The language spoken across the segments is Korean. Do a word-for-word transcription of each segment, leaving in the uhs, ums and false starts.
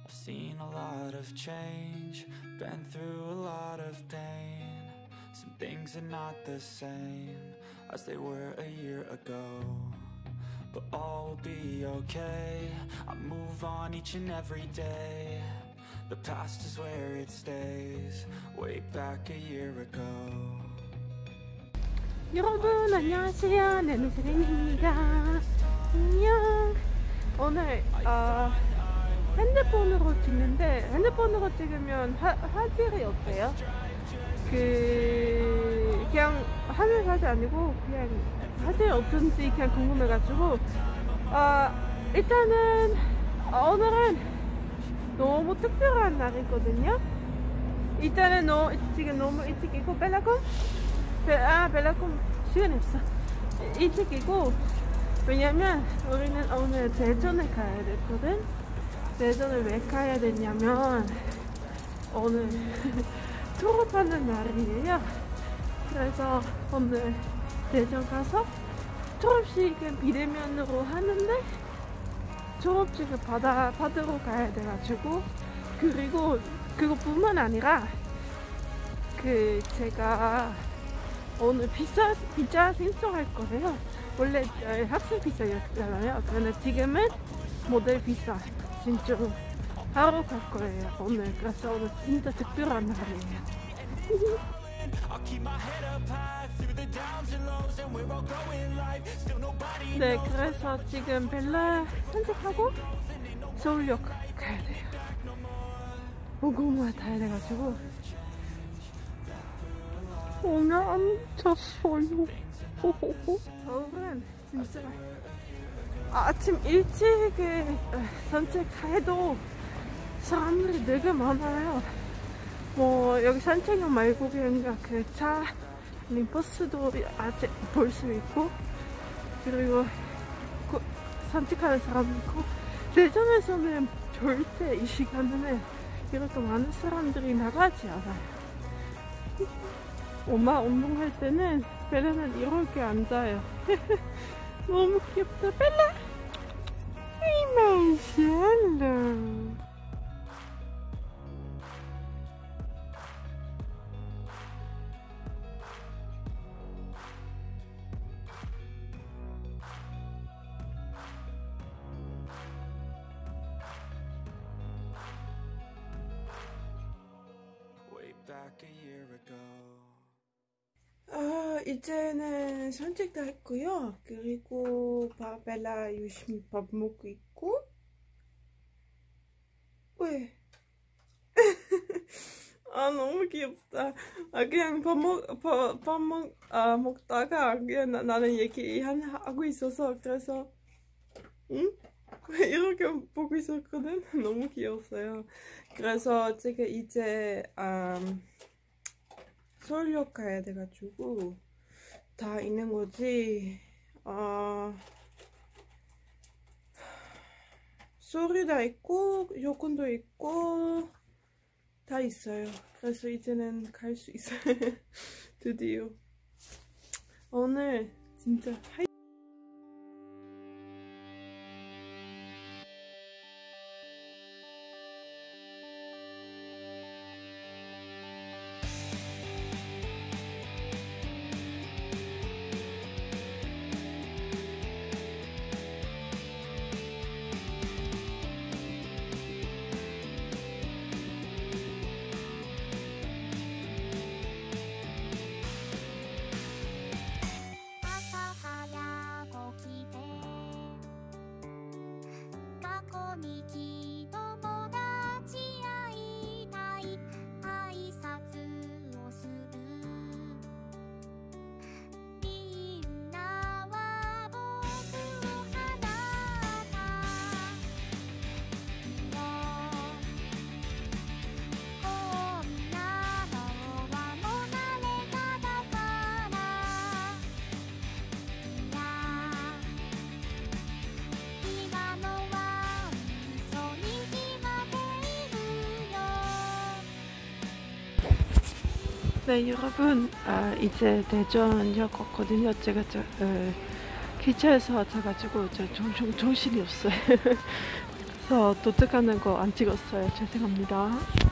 I've seen a lot of change, been through a lot of pain. Some things are not the same as they were a year ago, but all will be okay. I move on each and every day. The past is where it stays, way back a year ago. 여러분 안녕하세요. 네노세렌입니다. 안녕. 오늘 어, 핸드폰으로 찍는데 핸드폰으로 찍으면 화, 화질이 어때요? 그 그냥 화질 화질 아니고 그냥 화질이 어떤지 그냥 궁금해가지고 어, 일단은 어, 오늘은 너무 특별한 날이거든요. 일단은 너, 지금 너무 일찍 있고 벨라콤? 벨, 아 벨라콤 시간이 없어. 일찍 있고 왜냐면 우리는 오늘 대전에 가야 됐거든. 대전을 왜 가야 되냐면 오늘 졸업하는 날이에요. 그래서 오늘 대전 가서 졸업식은 비대면으로 하는데 졸업식을 받아, 받으러 가야 돼가지고, 그리고 그것뿐만 아니라 그 제가 오늘 비자, 비자 신청할 거예요. 원래 학생 비자였잖아요. 그런데 지금은 모델 비자 신청하러 갈 거예요 오늘. 그래서 오늘 진짜 특별한 날이에요. 네, 그래서 지금 벨라 산책하고 서울역 가야 돼요. 고구마 타야 돼가지고 오늘 안 잤어요. 서울은 진짜 아침 일찍에 산책해도 사람들이 되게 많아요. 뭐 여기 산책로 말고 그냥 그 차 아니 버스도 아직 볼 수 있고, 그리고 그 산책하는 사람 있고. 대전에서는 절대 이 시간에는 이렇게 많은 사람들이 나가지 않아요. 엄마 운동할 때는 벨라는 이렇게 앉아요. 너무 귀엽다. 벨라! Hey, Marcelo! 아, 이제는 산책도 했고요. 그리고 벨라 열심히 밥 먹고 있고. 왜? 아, 너무 귀엽다. 아, 그냥 밥 먹, 밥, 밥 먹, 아, 먹다가 그냥 나, 나는 얘기 하고 있어서, 그래서 응? 이렇게 보고 있었거든. 너무 귀여웠어요. 그래서 제가 이제 음, 서울역 가야 돼가지고 다 있는 거지. 어, 서류 다 있고 여권도 있고 다 있어요. 그래서 이제는 갈 수 있어요. 드디어. 오늘 진짜 하이 네, 여러분, 아, 이제 대전역 왔거든요. 제가 저, 어, 기차에서 자가지고 저 좀, 좀 정신이 없어요. 저 도착하는 거 안 찍었어요. 죄송합니다.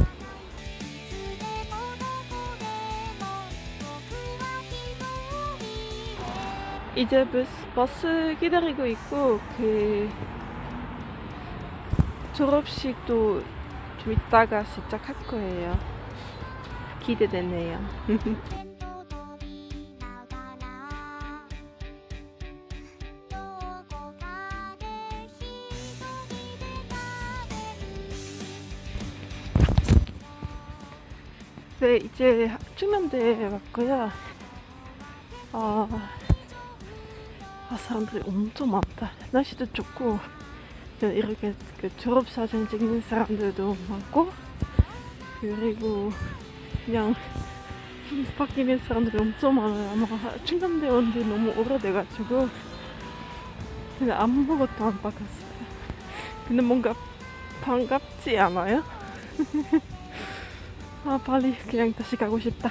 이제 버스, 버스 기다리고 있고, 그 졸업식도 좀 이따가 시작할 거예요. 기대되네요. 네, 이제 충남대에 왔고요. 아, 아, 사람들이 엄청 많다. 날씨도 좋고, 이렇게 그 졸업사진 찍는 사람들도 많고, 그리고 그냥 밖에 있는 사람들이 엄청 많아요. 아마 충남대 온 지 너무 오래돼가지고, 근데 아무것도 안 바꿨어요. 근데 뭔가 반갑지 않아요? 아, 빨리 그냥 다시 가고 싶다.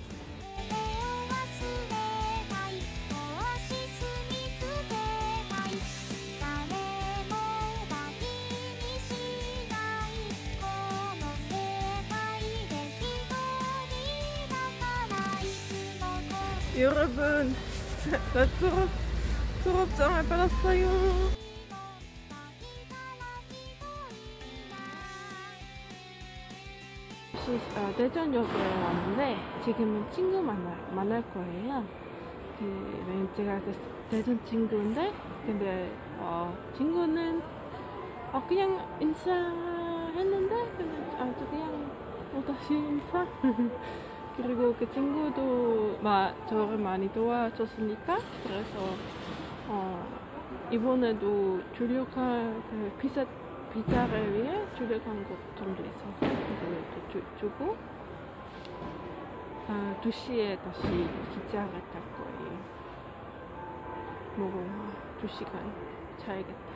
여러분, 나 졸업, 졸업장을 받았어요. 어, 대전역에 왔는데 지금은 친구 만날, 만날 거예요. 그, 제가 그 대전 친구인데, 근데 어, 친구는 어, 그냥 인사했는데 그냥 아주 그냥 어, 다시 인사. 그리고 그 친구도 막 저를 많이 도와줬으니까, 그래서 어, 이번에도 조력할 그 비자 비자를 위해 조력한 것 정도 있어서 그것도 주, 주고 아, 두 시에 다시 기차를 탈 거예요. 뭐 두 시간 자야겠다.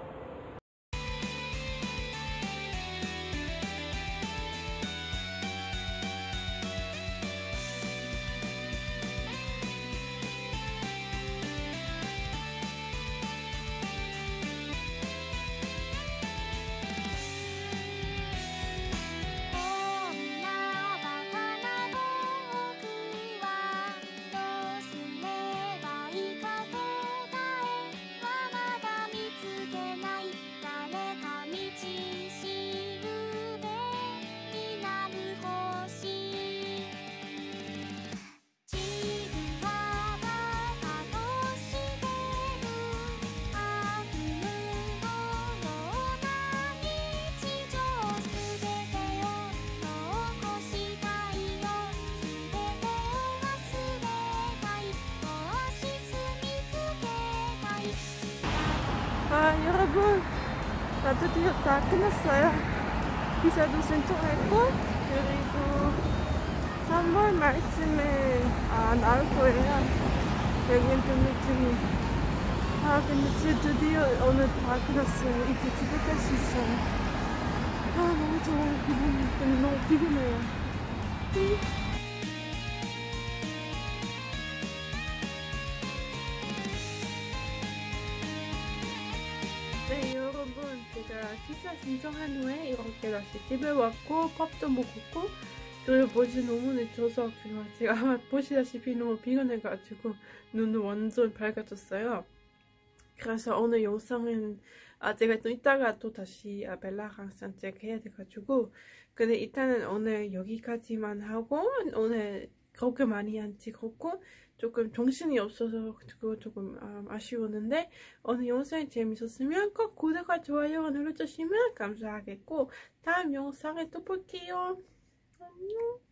아, 여러분, 나 드디어 다 끝났어요. 비자도 신청했고, 그리고 삼월 말쯤에 아, 나올 거예요. 여긴 등록증이. 아, 근데 진짜 드디어 오늘 다 끝났어요. 이제 집에 갈 수 있어요. 아, 너무 좋은 기분이, 근데 너무 피곤해요. 네, 여러분, 제가 비자 신청한 후에 이렇게 다시 집에 왔고 밥도 먹었고, 그리고 벌써 너무 늦어서 제가 아마 보시다시피 너무 피곤해가지고 눈도 완전 밝아졌어요. 그래서 오늘 영상은 아, 제가 또 이따가 또 다시 아, 벨라랑 산책해야 돼가지고, 근데 일단은 오늘 여기까지만 하고, 오늘 그렇게 많이 안 찍었고 조금 정신이 없어서 그거 조금 음, 아쉬웠는데, 오늘 영상이 재밌었으면 꼭 구독과 좋아요 눌러주시면 감사하겠고, 다음 영상에 또 볼게요. 안녕.